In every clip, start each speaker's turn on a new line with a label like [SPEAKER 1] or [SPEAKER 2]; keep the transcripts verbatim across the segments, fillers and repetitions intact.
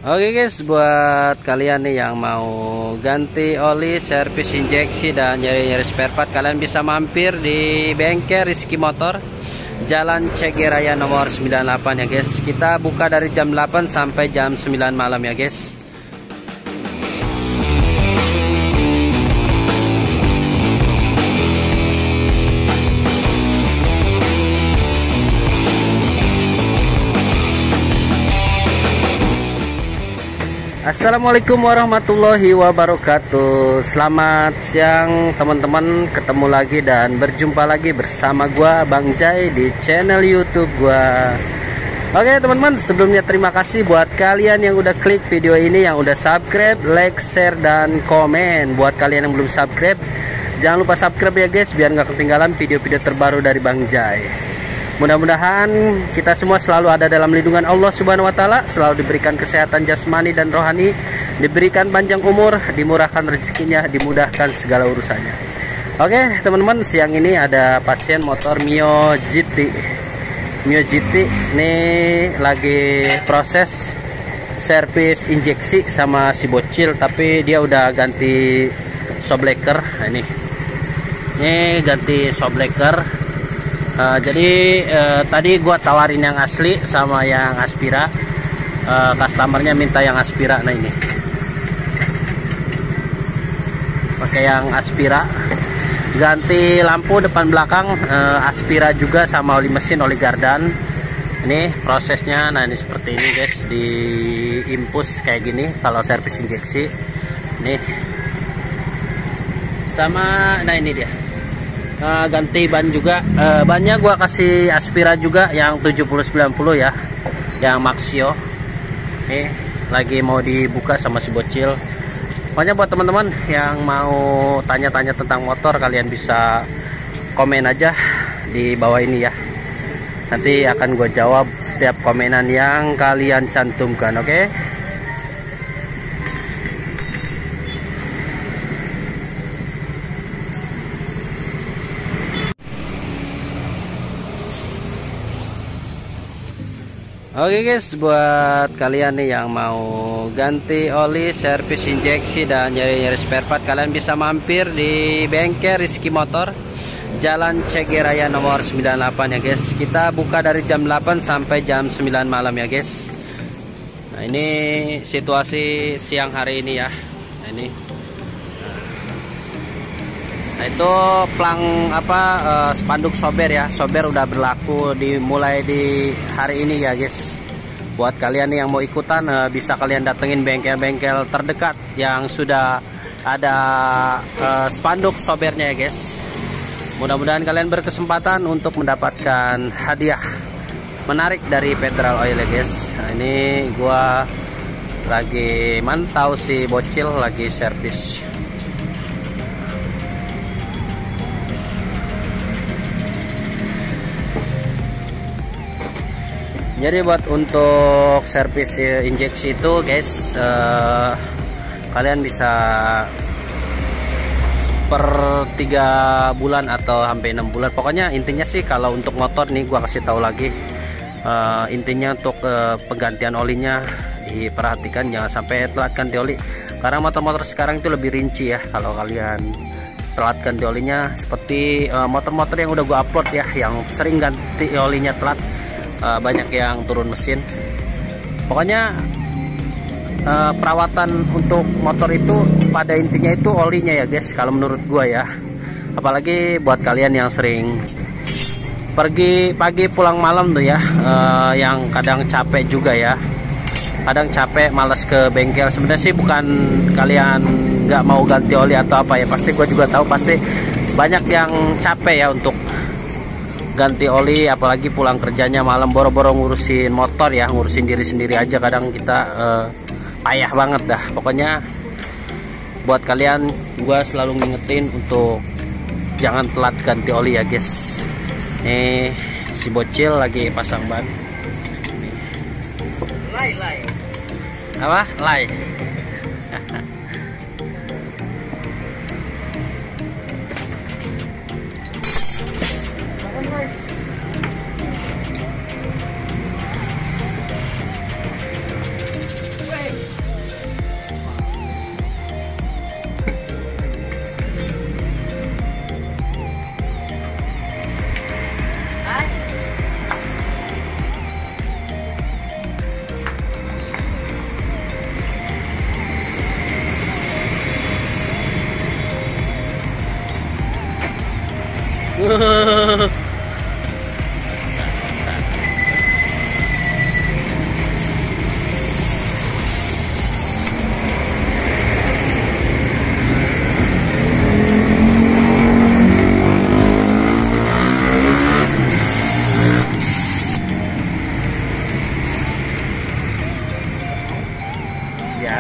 [SPEAKER 1] Oke guys, buat kalian nih yang mau ganti oli, servis injeksi dan nyari-nyari spare part, kalian bisa mampir di bengkel Rizky Motor, Jalan C G Raya nomor sembilan puluh delapan ya guys. Kita buka dari jam delapan sampai jam sembilan malam ya guys. Assalamualaikum warahmatullahi wabarakatuh. Selamat siang teman-teman, ketemu lagi dan berjumpa lagi bersama gua Bang Jai di channel YouTube gua. Oke teman-teman, sebelumnya terima kasih buat kalian yang udah klik video ini, yang udah subscribe, like, share, dan komen. Buat kalian yang belum subscribe, jangan lupa subscribe ya guys, biar nggak ketinggalan video-video terbaru dari Bang Jai. Mudah-mudahan kita semua selalu ada dalam lindungan Allah Subhanahu wa taala, selalu diberikan kesehatan jasmani dan rohani, diberikan panjang umur, dimurahkan rezekinya, dimudahkan segala urusannya. Oke, teman-teman, siang ini ada pasien motor Mio G T. Mio G T ini lagi proses servis injeksi sama si bocil, tapi dia udah ganti shockbreaker. Nah, ini. Ini ganti shockbreaker. Uh, jadi uh, tadi gua tawarin yang asli sama yang Aspira, uh, customernya minta yang Aspira. Nah ini pakai yang Aspira, ganti lampu depan belakang uh, Aspira juga, sama oli mesin oli Gardan. Ini prosesnya, nah ini seperti ini guys, di impus kayak gini kalau servis injeksi nih, sama nah ini dia. Uh, ganti ban juga, uh, bannya gua kasih Aspira juga yang tujuh puluh sembilan puluh ya, yang Maxio. Nih lagi mau dibuka sama si bocil. Pokoknya buat teman-teman yang mau tanya-tanya tentang motor, kalian bisa komen aja di bawah ini ya, nanti akan gue jawab setiap komenan yang kalian cantumkan. Oke okay? Oke guys, buat kalian nih yang mau ganti oli, servis injeksi dan nyari-nyari spare part, kalian bisa mampir di bengkel Rizky Motor, Jalan C G Raya nomor sembilan puluh delapan ya guys. Kita buka dari jam delapan sampai jam sembilan malam ya guys. Nah ini situasi siang hari ini ya. Nah ini, nah itu plang apa uh, spanduk sober ya, sober udah berlaku dimulai di hari ini ya guys. Buat kalian yang mau ikutan, uh, bisa kalian datengin bengkel-bengkel terdekat yang sudah ada uh, spanduk sobernya ya guys. Mudah-mudahan kalian berkesempatan untuk mendapatkan hadiah menarik dari Federal Oil ya guys. Nah ini gua lagi mantau si bocil lagi servis. Jadi buat untuk servis injeksi itu guys, uh, kalian bisa per tiga bulan atau sampai enam bulan. Pokoknya intinya sih kalau untuk motor nih gua kasih tahu lagi, uh, intinya untuk uh, penggantian olinya diperhatikan, jangan sampai telat ganti oli. Karena motor-motor sekarang itu lebih rinci ya, kalau kalian telat ganti olinya, seperti motor-motor uh, yang udah gua upload ya, yang sering ganti olinya telat. Uh, banyak yang turun mesin. Pokoknya uh, perawatan untuk motor itu pada intinya itu olinya ya guys, kalau menurut gua ya. Apalagi buat kalian yang sering pergi pagi pulang malam tuh ya, uh, yang kadang capek juga ya, kadang capek malas ke bengkel. Sebenarnya sih bukan kalian nggak mau ganti oli atau apa ya, pasti gua juga tahu pasti banyak yang capek ya untuk ganti oli, apalagi pulang kerjanya malam boro-boro ngurusin motor ya, ngurusin diri sendiri aja kadang kita uh, payah banget dah. Pokoknya buat kalian gua selalu ngingetin untuk jangan telat ganti oli ya guys. Nih si bocil lagi pasang ban. Lay lay. Apa? Lay.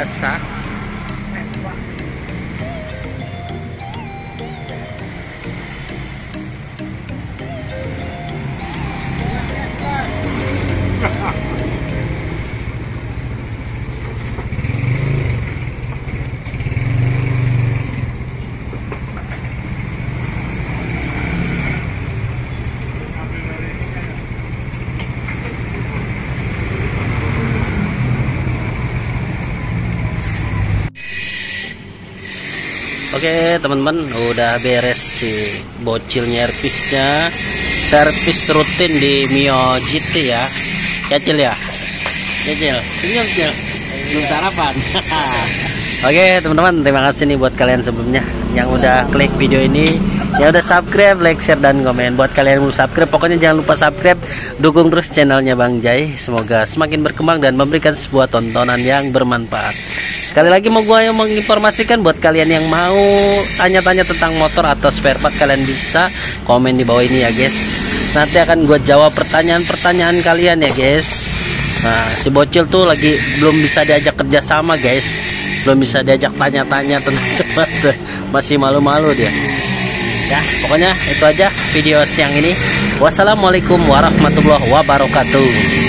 [SPEAKER 1] biasa. Oke teman-teman, udah beres si bocil nyerpisnya. Servis rutin di Mio G T ya. Ya Cil ya. Ya Cil. Senyum Cil. Belum sarapan. Oke teman-teman, terima kasih nih buat kalian sebelumnya yang udah klik video ini, yang udah subscribe, like, share, dan komen. Buat kalian yang belum subscribe, pokoknya jangan lupa subscribe, dukung terus channelnya Bang Jai. Semoga semakin berkembang dan memberikan sebuah tontonan yang bermanfaat. Sekali lagi mau gue yang menginformasikan buat kalian yang mau tanya-tanya tentang motor atau spare part, kalian bisa komen di bawah ini ya guys. Nanti akan gue jawab pertanyaan-pertanyaan kalian ya guys. Nah si bocil tuh lagi belum bisa diajak kerjasama guys, belum bisa diajak tanya-tanya tentang sepatu, masih malu-malu dia. Ya pokoknya itu aja video siang ini. Wassalamualaikum warahmatullahi wabarakatuh.